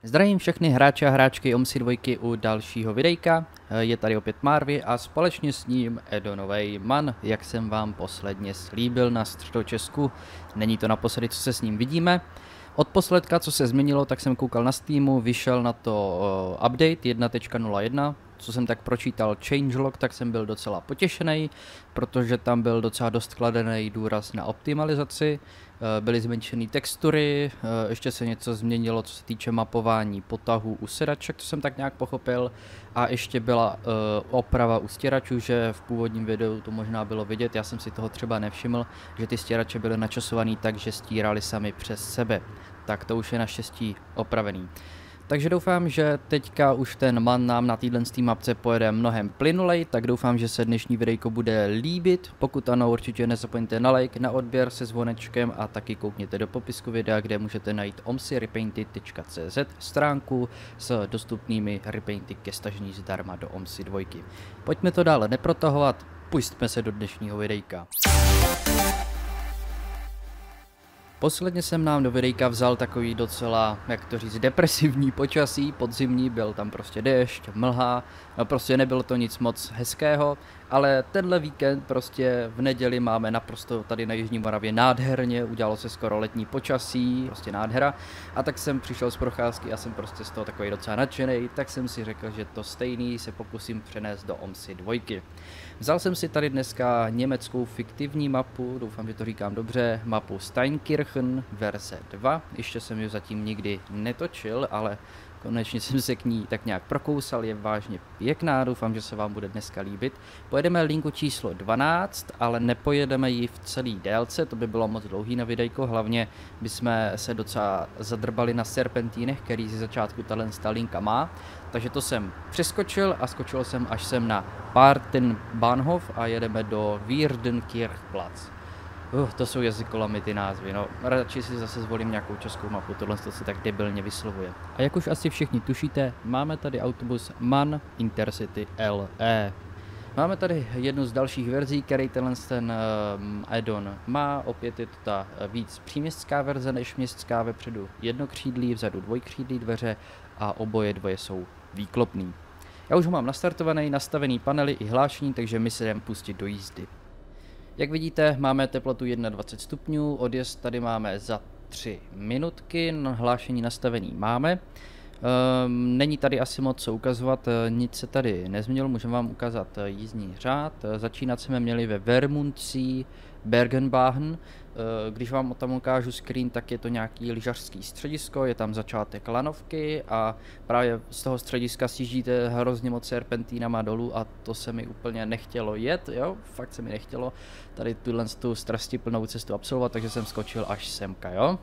Zdravím všechny hráče a hráčky OMSI 2 u dalšího videjka. Je tady opět Marvy a společně s ním Edonovej Man, jak jsem vám posledně slíbil na Středočesku. Není to naposledy, co se s ním vidíme. Od posledka, co se změnilo, tak jsem koukal na Steamu, vyšel na to update 1.01. Co jsem tak pročítal changelog, tak jsem byl docela potěšený, protože tam byl docela dost kladený důraz na optimalizaci, byly zmenšené textury, ještě se něco změnilo, co se týče mapování potahů u sedaček, to jsem tak nějak pochopil, a ještě byla oprava u stěračů, že v původním videu to možná bylo vidět, já jsem si toho třeba nevšiml, že ty stěrače byly načasovaný tak, že stírali sami přes sebe, tak to už je naštěstí opravený. Takže doufám, že teďka už ten man nám na této mapce pojede mnohem plynulej, tak doufám, že se dnešní videjko bude líbit. Pokud ano, určitě nezapomeňte na like, na odběr se zvonečkem a taky koukněte do popisku videa, kde můžete najít omsirepainted.cz stránku s dostupnými repainty ke stažení zdarma do OMSI 2. Pojďme to dále neprotahovat, pustíme se do dnešního videjka. Posledně jsem nám do videjka vzal takový docela, jak to říct, depresivní počasí, podzimní, byl tam prostě déšť, mlha, no prostě nebylo to nic moc hezkého, ale tenhle víkend prostě v neděli máme naprosto tady na Jižní Moravě nádherně, udělalo se skoro letní počasí, prostě nádhera, a tak jsem přišel z procházky a jsem prostě z toho takový docela nadšený, tak jsem si řekl, že to stejný se pokusím přenést do OMSI 2. Vzal jsem si tady dneska německou fiktivní mapu, doufám, že to říkám dobře, mapu Steinkirchen verze 2. Ještě jsem ji zatím nikdy netočil, ale konečně jsem se k ní tak nějak prokousal, je vážně pěkná, doufám, že se vám bude dneska líbit. Pojedeme linku číslo 12, ale nepojedeme ji v celý délce, to by bylo moc dlouhý na videjko, hlavně bychom se docela zadrbali na serpentínech, který ze začátku ta linka má. Takže to jsem přeskočil a skočil jsem až sem na Paardenbahnhof a jedeme do Wiedenkirchplatz. To jsou jazykolamy ty názvy, no radši si zase zvolím nějakou českou mapu, tohle se tak debilně vyslovuje. A jak už asi všichni tušíte, máme tady autobus MAN Intercity LE. Máme tady jednu z dalších verzí, který ten addon má, opět je to ta víc příměstská verze než městská, vepředu jednokřídlí, vzadu dvojkřídlí dveře a oboje dvoje jsou výklopný. Já už ho mám nastartovaný, nastavený panely i hlášení, takže my se jdeme pustit do jízdy. Jak vidíte, máme teplotu 21 stupňů, odjezd tady máme za 3 minutky, hlášení nastavený máme. Není tady asi moc co ukazovat, nic se tady nezměnilo, můžeme vám ukázat jízdní řád. Začínat jsme měli ve Vermundsee Bergenbachen. Když vám tam ukážu screen, tak je to nějaký lyžařský středisko, je tam začátek lanovky a právě z toho střediska sjíždíte hrozně moc serpentínama dolů a to se mi úplně nechtělo jet, jo, fakt se mi nechtělo tady tu strastiplnou cestu absolvovat, takže jsem skočil až semka, jo.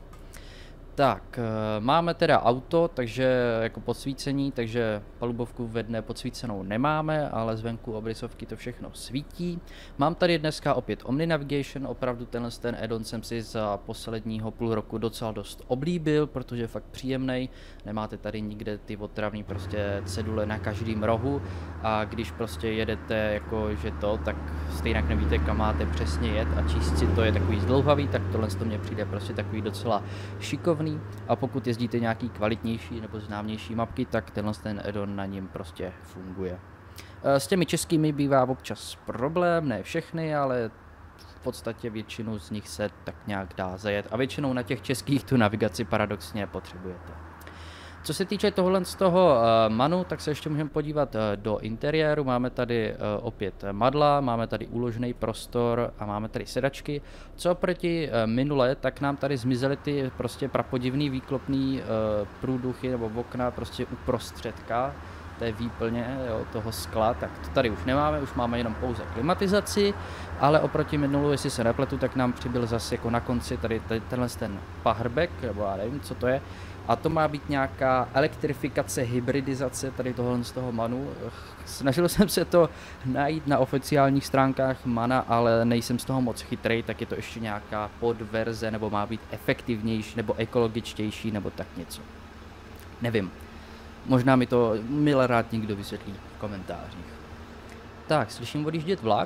Tak, máme teda auto, takže jako podsvícení, takže palubovku ve dne podsvícenou nemáme, ale zvenku obrysovky to všechno svítí. Mám tady dneska opět Omni Navigation, opravdu ten addon jsem si za posledního půl roku docela dost oblíbil, protože je fakt příjemný. Nemáte tady nikde ty otravný prostě cedule na každém rohu a když prostě jedete jako že to, tak stejně nevíte, kam máte přesně jet a číst si to je takový zdlouhavý, tak tohle to mně přijde prostě takový docela šikovný. A pokud jezdíte nějaký kvalitnější nebo známější mapky, tak ten addon na něm prostě funguje. S těmi českými bývá občas problém, ne všechny, ale v podstatě většinu z nich se tak nějak dá zajet a většinou na těch českých tu navigaci paradoxně potřebujete. Co se týče tohle z toho manu, tak se ještě můžeme podívat do interiéru. Máme tady opět madla, máme tady úložný prostor a máme tady sedačky. Co proti minule, tak nám tady zmizely ty prostě prapodivný výklopný průduchy nebo okna prostě uprostředka té výplně, jo, toho skla, tak to tady už nemáme, už máme jenom pouze klimatizaci, ale oproti minulu, jestli se nepletu, tak nám přibyl zase jako na konci tady ten pahrbek, nebo já nevím, co to je. A to má být nějaká elektrifikace, hybridizace tady tohle z toho manu. Snažil jsem se to najít na oficiálních stránkách mana, ale nejsem z toho moc chytrý, tak je to ještě nějaká podverze, nebo má být efektivnější, nebo ekologičtější, nebo tak něco. Nevím. Možná mi to milé rád někdo vysvětlí v komentářích. Tak, slyším odjíždět vlak.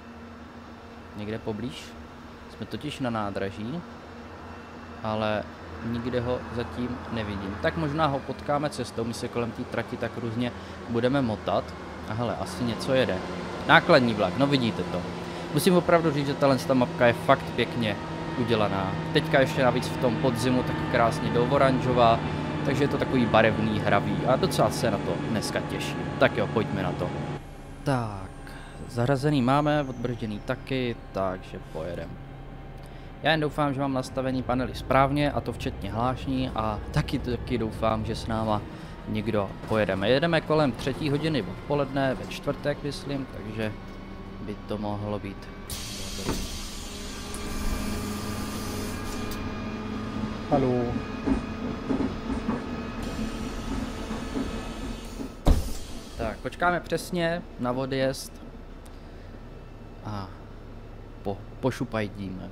Někde poblíž. Jsme totiž na nádraží. Ale nikde ho zatím nevidím. Tak možná ho potkáme cestou, my se kolem té trati tak různě budeme motat. A hele, asi něco jede. Nákladní vlak, no vidíte to. Musím opravdu říct, že ta mapka je fakt pěkně udělaná. Teďka ještě navíc v tom podzimu taky krásně do oranžová, takže je to takový barevný, hravý a docela se na to dneska těším. Tak jo, pojďme na to. Tak, zařazený máme, odbržděný taky, takže pojedem. Já jen doufám, že mám nastavení panely správně, a to včetně hlášní, a taky doufám, že s náma někdo pojedeme. Jedeme kolem 3. hodiny odpoledne, ve čtvrtek myslím, takže by to mohlo být dobrý. Hallo. Tak, počkáme přesně na odjezd a pošupajdíme.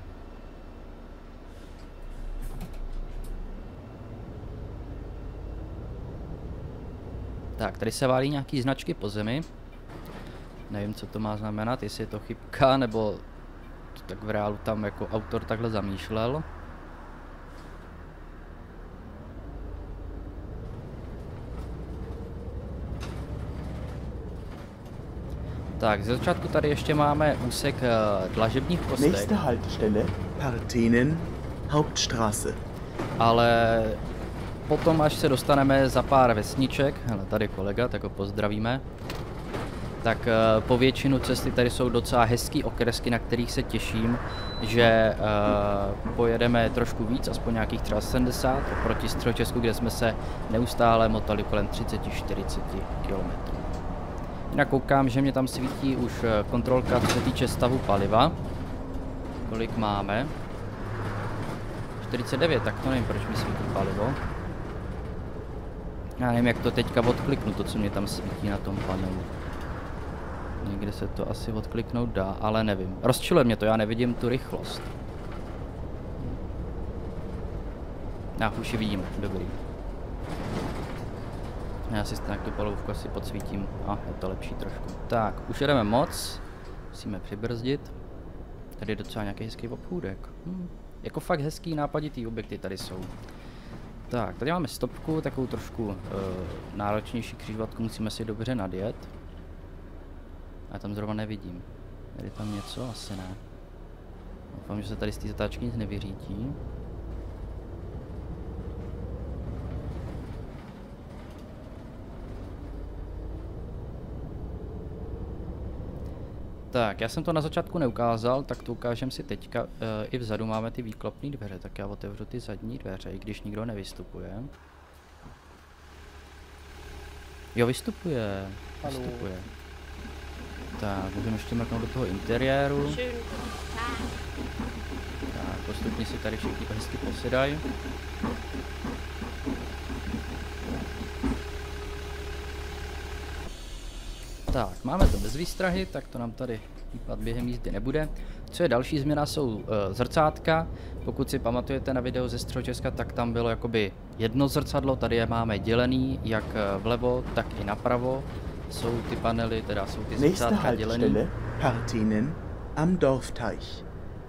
Tak, tady se válí nějaký značky po zemi. Nevím, co to má znamenat, jestli je to chybka, nebo to tak v reálu tam jako autor takhle zamýšlel. Tak, ze začátku tady ještě máme úsek dlažebních kostek. Nächste Haltestelle, Partenen, Hauptstraße. Ale potom, až se dostaneme za pár vesniček, hele, tady kolega, tak ho pozdravíme, tak po většinu cesty tady jsou docela hezký okresky, na kterých se těším, že pojedeme trošku víc, aspoň nějakých třeba 70, oproti Středočesku, kde jsme se neustále motali kolem 30-40 km. Jinak koukám, že mě tam svítí už kontrolka, co se týče stavu paliva. Kolik máme? 49, tak to nevím, proč mi svítí palivo. Já nevím, jak to teďka odkliknu, to, co mě tam svítí na tom panelu. Někde se to asi odkliknout dá, ale nevím. Rozčiluje mě to, já nevidím tu rychlost. Už ji vidím, dobrý. Já si tak tu palovku asi podsvítím. Je to lepší trošku. Tak, už jedeme moc. Musíme přibrzdit. Tady je docela nějaký hezký obchůdek. Jako fakt hezký nápaditý objekty tady jsou. Tak, tady máme stopku, takovou trošku náročnější křižovatku, musíme si dobře nadjet. Já tam zrovna nevidím. Je tam něco? Asi ne. Doufám, že se tady z té zatáčky nic nevyřítí. Tak, já jsem to na začátku neukázal, tak to ukážem si teďka. I vzadu máme ty výklopné dveře, tak já otevřu ty zadní dveře, i když nikdo nevystupuje. Jo, vystupuje. Vystupuje. Tak, můžeme ještě mrknout do toho interiéru. Tak, postupně si tady všichni hezky posedají. Tak, máme to bez výstrahy, tak to nám tady výpad během jízdy nebude. Co je další změna, jsou zrcátka. Pokud si pamatujete na video ze Středočeska, tak tam bylo jakoby jedno zrcadlo, tady je máme dělený, jak vlevo, tak i napravo. Jsou ty panely, teda jsou ty zrcátka dělený. Partenen am Dorfteich.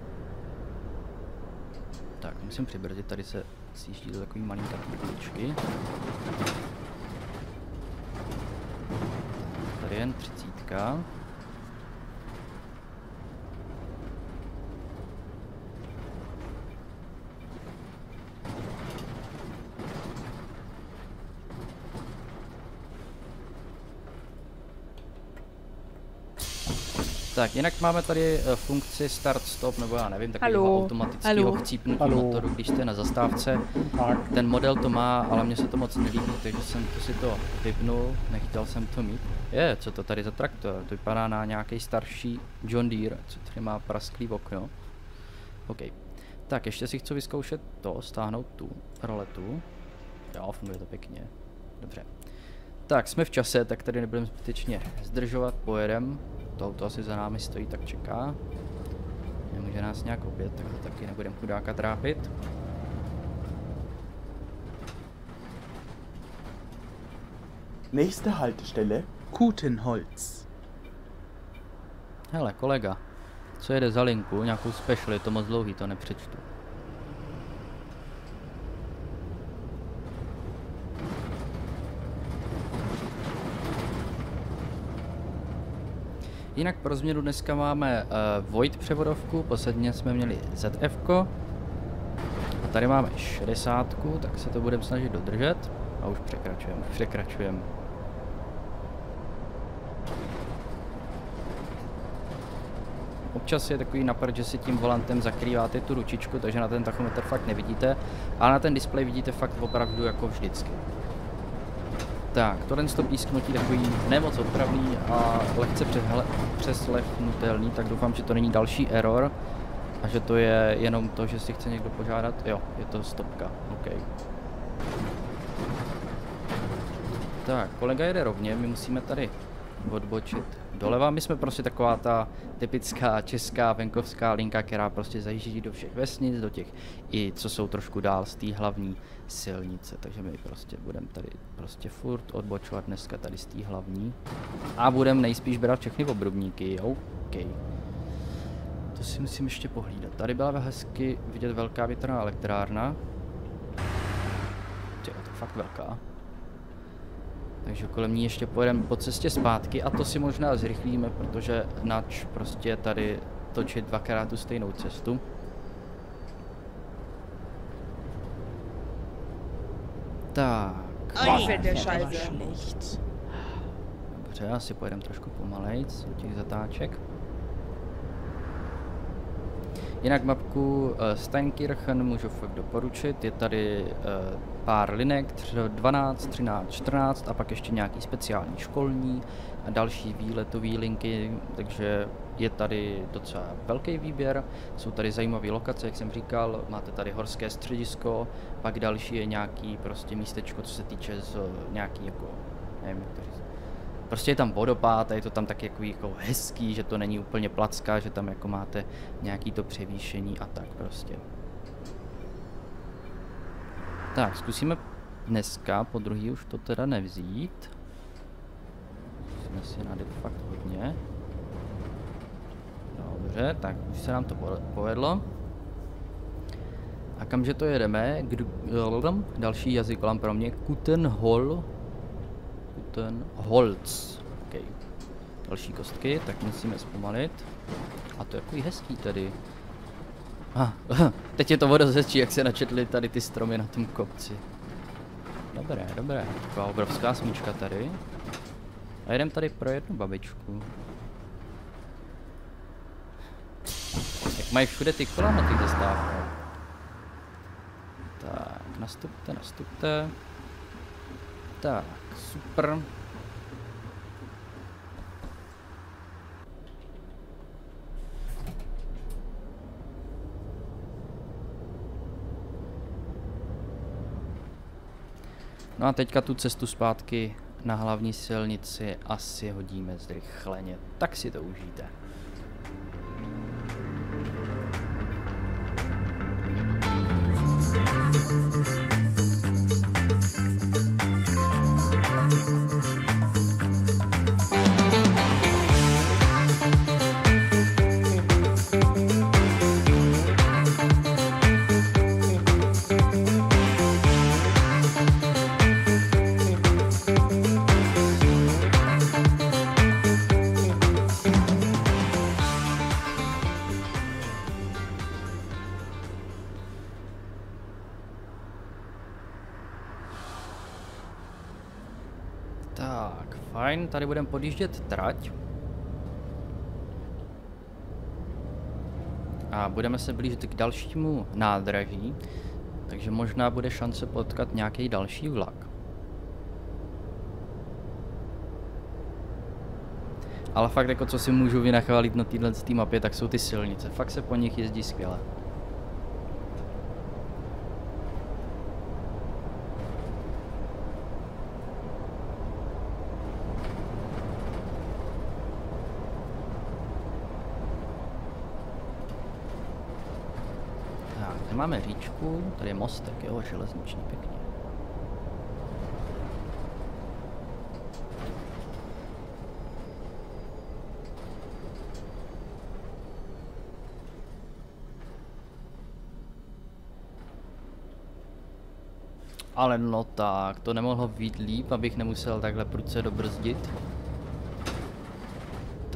Tak, musím přibrzdit, tady se sjíždí do takový malinké uličky. Tady jen 30. Tak, jinak máme tady funkci start-stop, nebo já nevím, takového automatického chcípnutí motoru, když jste na zastávce. Ten model to má, ale mně se to moc nelíbí, takže jsem si to vypnul, nechtěl jsem to mít. Co to tady za traktor? To vypadá na nějaký starší John Deere, co tady má prasklý okno. OK. Tak, ještě si chci vyzkoušet to, stáhnout tu roletu. Jo, funguje to pěkně. Dobře. Tak, jsme v čase, tak tady nebudeme zbytečně zdržovat, pojedem. To auto asi za námi stojí, tak čeká. Nemůže nás nějak obět, tak to taky nebudeme chudáka trápit. Nächste Haltestelle, Kutenholz. Hele, kolega, co jede za linku, nějakou special, je to moc dlouhý, to nepřečtu. Jinak pro změnu dneska máme Void převodovku, posledně jsme měli ZF. A tady máme 60, tak se to budeme snažit dodržet. A už překračujeme. Občas je takový napad, že si tím volantem zakrýváte tu ručičku, takže na ten tachometr fakt nevidíte, ale na ten displej vidíte fakt opravdu jako vždycky. Tak, tohle písknutí takový nemoc odpravný a lehce přeslechnutelný, tak doufám, že to není další error a že to je jenom to, že si chce někdo požádat. Jo, je to stopka, OK. Tak, kolega jede rovně, my musíme tady odbočit doleva. My jsme prostě taková ta typická česká venkovská linka, která prostě zajíždí do všech vesnic, do těch i co jsou trošku dál z té hlavní silnice. Takže my prostě budeme tady prostě furt odbočovat dneska tady z té hlavní. A budeme nejspíš brát všechny obrubníky, OK. To si musím ještě pohlídat. Tady byla hezky vidět velká větrná elektrárna. Je to fakt velká. Takže kolem ní ještě pojedeme po cestě zpátky a to si možná zrychlíme, protože nač prostě tady točit dvakrát tu stejnou cestu. Tak. Dobře, asi pojedeme trošku pomalejc do těch zatáček. Jinak mapku Steinkirchen můžu fakt doporučit, je tady pár linek, 12, 13, 14 a pak ještě nějaký speciální školní a další výletové linky, takže je tady docela velký výběr, jsou tady zajímavé lokace, jak jsem říkal, máte tady horské středisko, pak další je nějaký prostě místečko, co se týče z nějaký jako, nevím jak to říct. Prostě je tam vodopád a je to tam taky jako hezký, že to není úplně placka, že tam jako máte nějaký to převýšení a tak prostě. Tak, zkusíme dneska, po druhý už to teda nevzít. Musíme si nadět fakt hodně. Dobře, tak už se nám to povedlo. A kamže to jedeme? Další jazykolam pro mě. Holz. Okay. Další kostky, tak musíme zpomalit. A to je takový hezký tady. Teď je to vodozečí, jak se načetly tady ty stromy na tom kopci. Dobré, dobré. Taková obrovská smyčka tady. A jedem tady pro jednu babičku. Jak mají všude ty kola na těch zastávkách. Tak, nastupte. Tak, super. No a teďka tu cestu zpátky na hlavní silnici asi hodíme zrychleně, tak si to užijte. Tak, fajn, tady budeme podjíždět trať. A budeme se blížit k dalšímu nádraží, takže možná bude šance potkat nějaký další vlak. Ale fakt jako co si můžu vynachválit na této mapě, tak jsou ty silnice, fakt se po nich jezdí skvěle. Máme říčku, tady je mostek, jo, železniční, pěkně. Ale no tak, to nemohlo být líp, abych nemusel takhle prudce dobrzdit.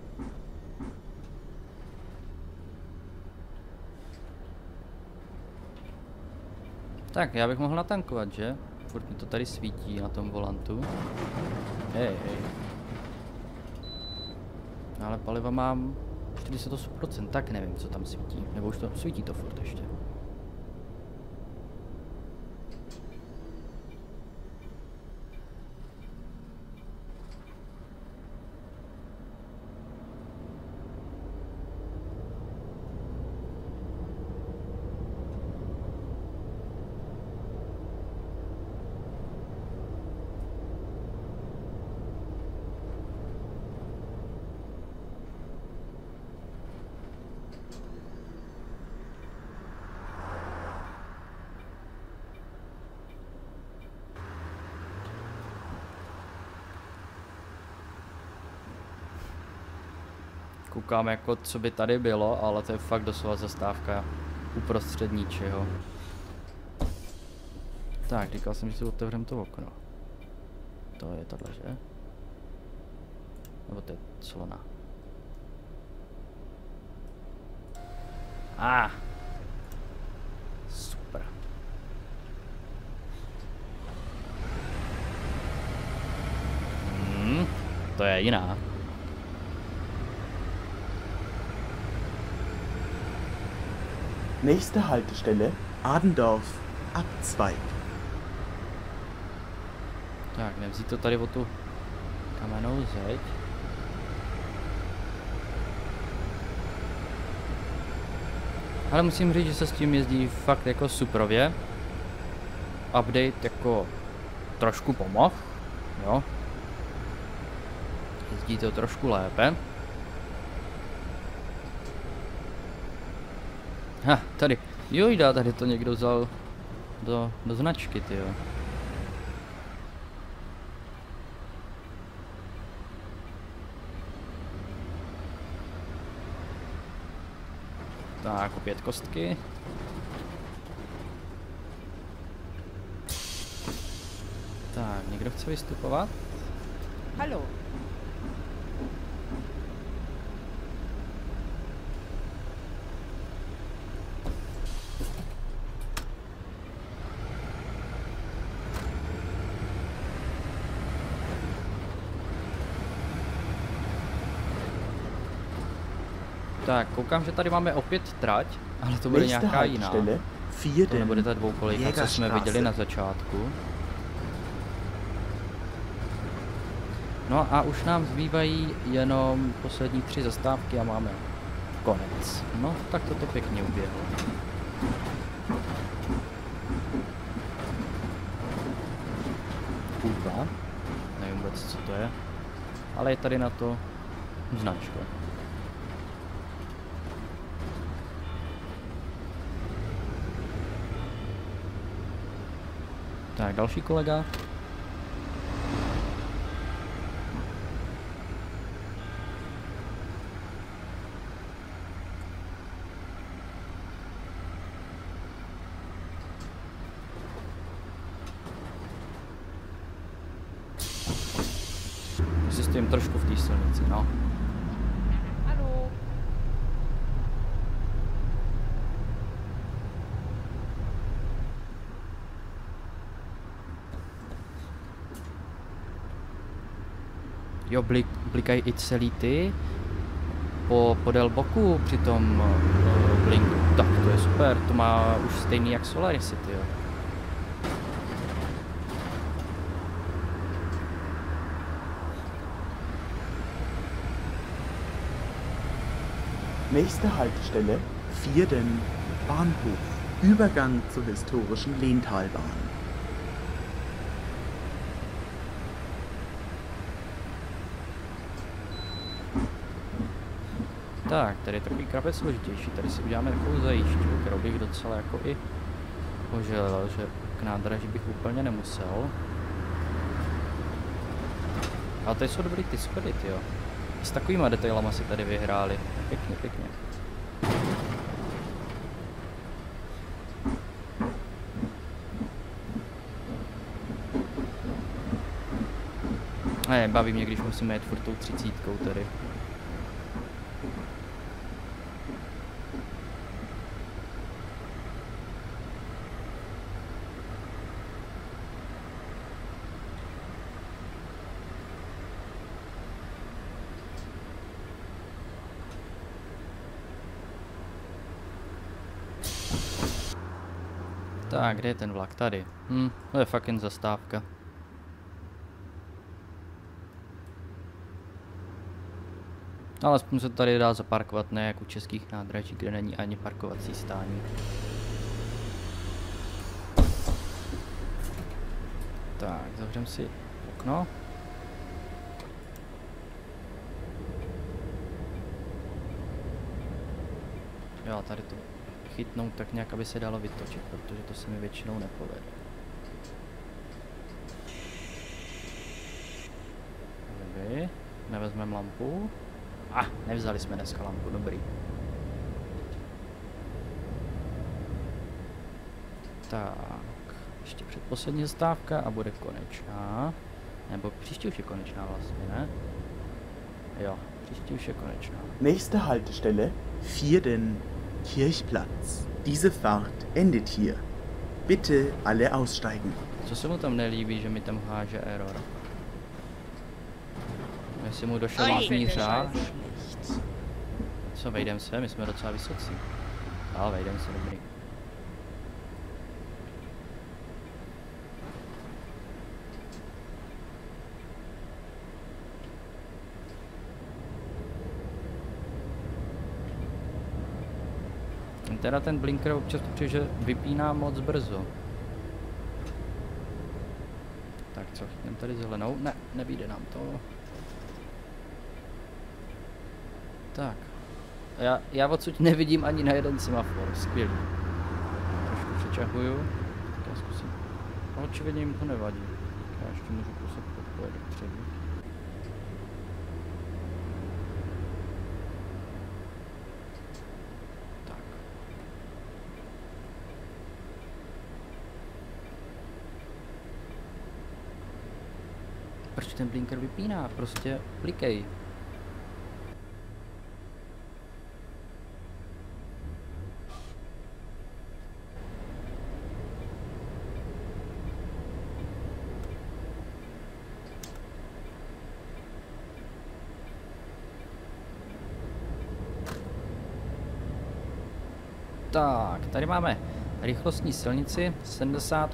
Tak, já bych mohl natankovat, že? Furt mi to tady svítí na tom volantu. Hej. Ale paliva mám 48%, tak nevím, co tam svítí. Nebo už to svítí to furt ještě. Koukám jako, co by tady bylo, ale to je fakt doslova zastávka uprostřed ničeho. Tak, říkal jsem, že si otevřem to okno. To je tohle, že? Nebo to je clona. Super. To je jiná. Nächste Haltestelle Adendorf, Abzweig. Tak, nevzít to tady o tu kamennou zeď. Ale musím říct, že se s tím jezdí fakt jako suprově. Update jako trošku pomohl, jo. Jezdí to trošku lépe. Tady. Jojda, tady to někdo vzal do značky, tyjo. Tak, opět kostky. Tak, někdo chce vystupovat? Hallo. Tak, koukám, že tady máme opět trať, ale to bude Nächste nějaká jiná. Haltestelle To Vierden, nebude ta dvoukolejka, co jsme viděli Jägerstraße. na začátku. No a už nám zbývají jenom poslední 3 zastávky a máme konec. No, tak toto pěkně uběhlo. Kurva. Nevím vůbec, co to je. Ale je tady na to značka. Tak, další kolega. Si stojím trošku v té silnici, no. Hallo. Jo, blikají i celý ty podél boku při tom blinku. Tak to je super, to má už stejný jak Solaricity, jo. Nächste Haltestelle Vierden, Bahnhof. Übergang zur historischen Lehntalbahn. Tak, tady je takový krapec složitější, tady si uděláme takovou zajížďku, kterou bych docela jako i poželel, že k nádraží bych úplně nemusel. Ale tady jsou dobrý ty schody, jo. S takovýma detailama si tady vyhráli. Pěkně, pěkně. Ne, baví mě, když musíme jet furt tou 30 tady. Tak, kde je ten vlak? Tady. To je fucking zastávka. Ale aspoň se tady dá zaparkovat, ne jak u českých nádraží, kde není ani parkovací stání. Tak, zavřem si okno. Jo, tady to chytnout tak nějak, aby se dalo vytočit, protože to se mi většinou nepovede. Dobrý, nevezmeme lampu. Nevzali jsme dneska lampu, dobrý. Tak, ještě předposlední zastávka a bude konečná. Nebo příští už je konečná vlastně, ne? Jo, příští už je konečná. Nächste Haltestelle, Vierden-Kirchplatz. Diese Fahrt endet hier. Bitte alle aussteigen. Co se mu tam nelíbí, že mi tam háže error? Jestli mu došel vlastní řád. Co, vejdem se? My jsme docela vysocí. Ale vejdem se, dobrý. Teda ten blinker občas přijde, že vypíná moc brzo. Tak co, chytneme tady zelenou? Ne, nevyjde nám to. Tak. Já odsud nevidím ani na jeden semafor, skvělý. Trošku přečahuju. Tak já zkusím. A očividně jim to nevadí. Já ještě můžu kousek pojet dopředu. Tak. Proč ten blinker vypíná? Prostě klikej. Tak, tady máme rychlostní silnici, 70.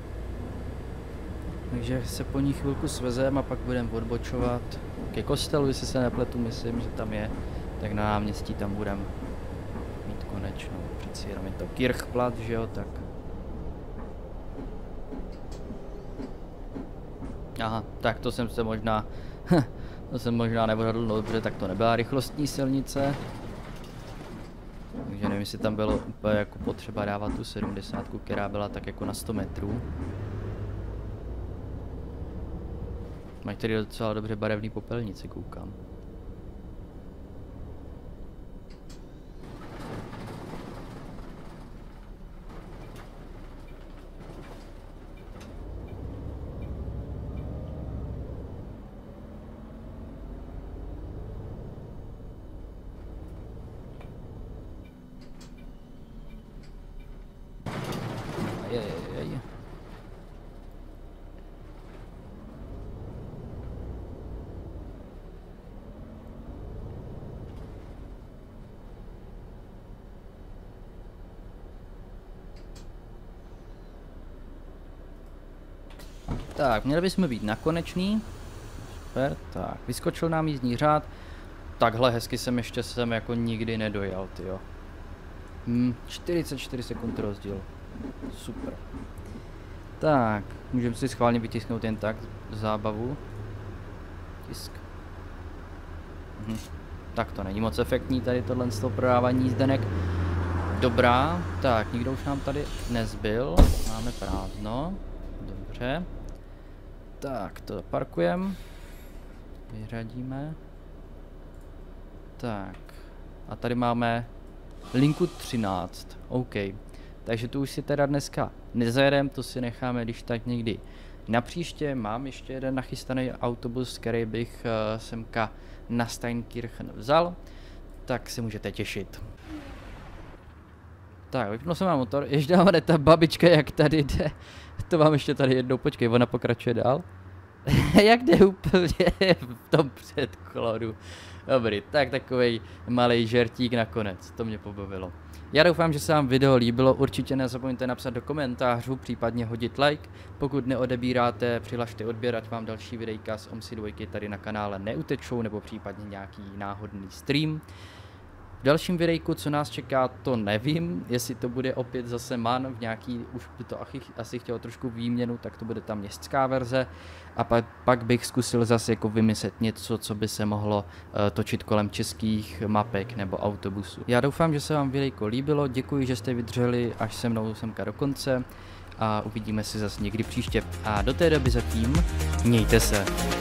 Takže se po ní chvilku svezeme a pak budeme odbočovat ke kostelu, jestli se nepletu, myslím, že tam je. Tak na náměstí tam budeme mít konečnou. Přeci jenom je to Kirchplatz, že jo, tak. Aha, tak to jsem se možná, neodhadl dobře, tak to nebyla rychlostní silnice. Takže nevím, jestli tam bylo úplně jako potřeba dávat tu 70, která byla tak jako na 100 metrů. Mají tady docela dobře barevný popelnici, koukám. Tak, měli bychom být na konečný. Super, tak, vyskočil nám jízdní řád. Takhle hezky jsem ještě jako nikdy nedojel, tyjo. 44 sekund rozdíl. Super. Tak, můžeme si schválně vytisknout jen tak zábavu. Tisk. Tak to není moc efektní tady tohle z toho prodávání jízdenek. Dobrá, tak nikdo už nám tady nezbyl. Máme prázdno. Dobře. Tak, to zaparkujeme. Vyřadíme. Tak. A tady máme linku 13. OK. Takže tu už si teda dneska nezajedeme, to si necháme když tak někdy na příště. Mám ještě jeden nachystaný autobus, který bych semka na Steinkirchen vzal. Tak se můžete těšit. Tak, vypnul jsem vám motor, ještě dáme ta babička, jak tady jde. To vám ještě tady jednou, počkej, ona pokračuje dál. Jak jde úplně v tom předkladu. Dobrý, tak takovej malej žertík nakonec, to mě pobavilo. Já doufám, že se vám video líbilo, určitě nezapomeňte napsat do komentářů, případně hodit like. Pokud neodebíráte, přihlašte odběr, ať vám další videjka z OMSI 2 tady na kanále neutečou, nebo případně nějaký náhodný stream. V dalším videjku, co nás čeká, to nevím, jestli to bude opět zase man v nějaký, už by to asi chtělo trošku výměnu, tak to bude ta městská verze a pak bych zkusil zase jako vymyslet něco, co by se mohlo točit kolem českých mapek nebo autobusů. Já doufám, že se vám videjko líbilo, děkuji, že jste vydrželi až se mnou semka do konce a uvidíme se zase někdy příště. A do té doby zatím mějte se.